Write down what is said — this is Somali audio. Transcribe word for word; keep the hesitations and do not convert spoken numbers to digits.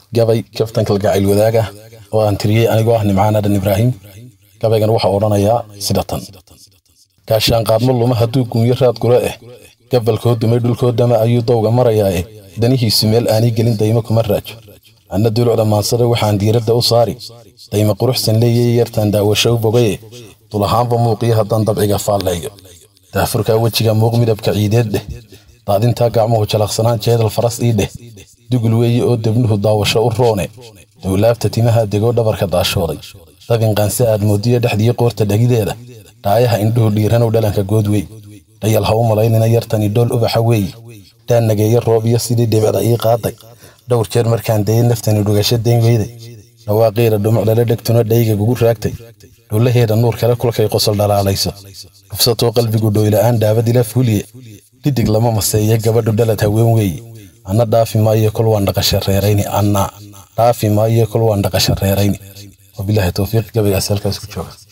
gabay kaftanka gacayl wadaaga oo aan tiriyay anigoo ah Nimcaan Aadan Ibraahim gabaygan waxa oranayaa sidatan gaashaan qaadmo luma haduu guunyo raad gura eh gabalkood dumay dhulkooda ma ayuu dowga marayaa danihiisu meel aanay gelin daymo kuma raajo anna dulucda maansada waxaan diiradda u saari daymo quruxsan leeyay yartan daawasho bogay tulahaanba muuqiyo hadan dabciga faaleeyo daafurka wajiga muuq midabka ciideed leh daadinta gacmuhu jalaqsanaan jeedal faras ii dheh dugul weeye oo debnuhu daawasho u roone dawlaabta timaha dego dhabarka daashooday dabin qaansi aad moodiyo dhexdii qoorta dhagideeda dhaayaha indhuhu dhiiran u dhalanka goodwey dayal ha u malaynina yartani dhool ubaxa weeye daan nageeyo roob iyo sidii dhibicda ii qaaday dhowr jeer markaan dayay naftani dhugasho dayn weyday dhawaaqeeda dhumuc lala dhegtuna dhayga gugu raagtay dhowlaheeda nuur kale kulkay qosol dhalaalayso dhufsatoo qalbigu dhoyla'aan dhaabad ila fuliye dhidig lama maseeye gabadhu dhalad haween weeye anna dhaafi maayo kol waan dhaqasho reerayni anna dhaafi maayo kol waan dhaqasho reerayni wabillahi tawfiiq gabaygaas halkaas ku jooga